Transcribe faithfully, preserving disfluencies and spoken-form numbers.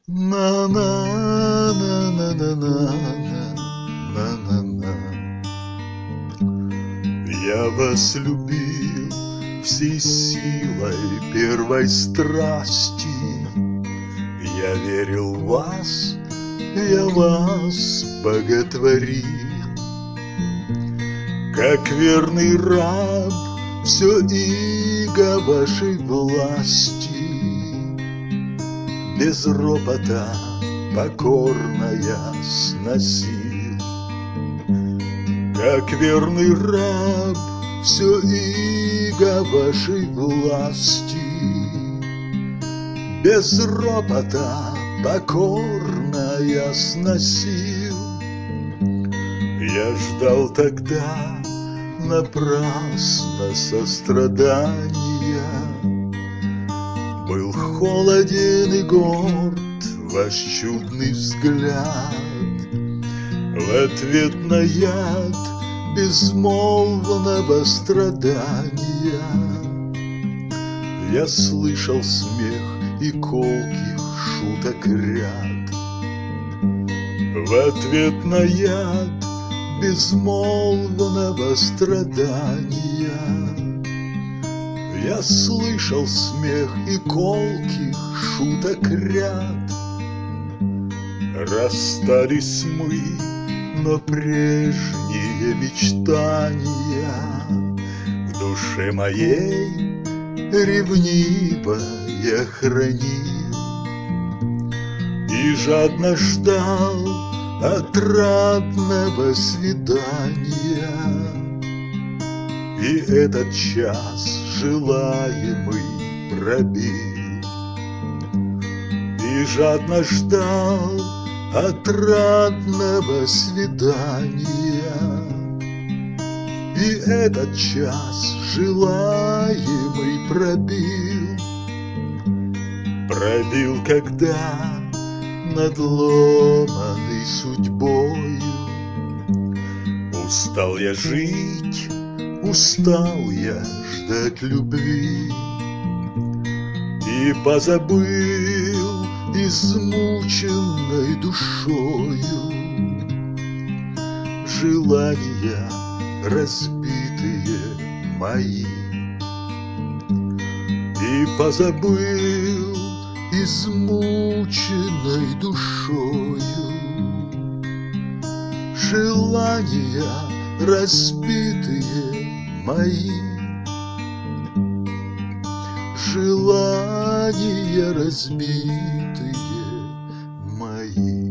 На на на на на на на на на. Я вас любил всей силой первой страсти. Я верил в вас, я вас боготворил. Как верный раб, все иго вашей власти без ропота покорно я сносил. Как верный раб, все иго вашей власти без ропота покорно я сносил. Я ждал тогда напрасно сострадания, был холоден и горд ваш чудный взгляд. В ответ на яд безмолвного страдания я слышал смех и колких шуток ряд. В ответ на яд безмолвного страдания я слышал смех и колких шуток ряд. Расстались мы, но прежние мечтания в душе моей ревниво я хранил и жадно ждал отрадного свидания. И этот час желаемый пробил, и жадно ждал отрадного свидания. И этот час желаемый пробил, пробил, когда надломанный судьбою устал я жить, устал я ждать любви и позабыл измученной душою желания разбитые мои, и позабыл измученной душою желания разбитые мои, желания разбитые мои.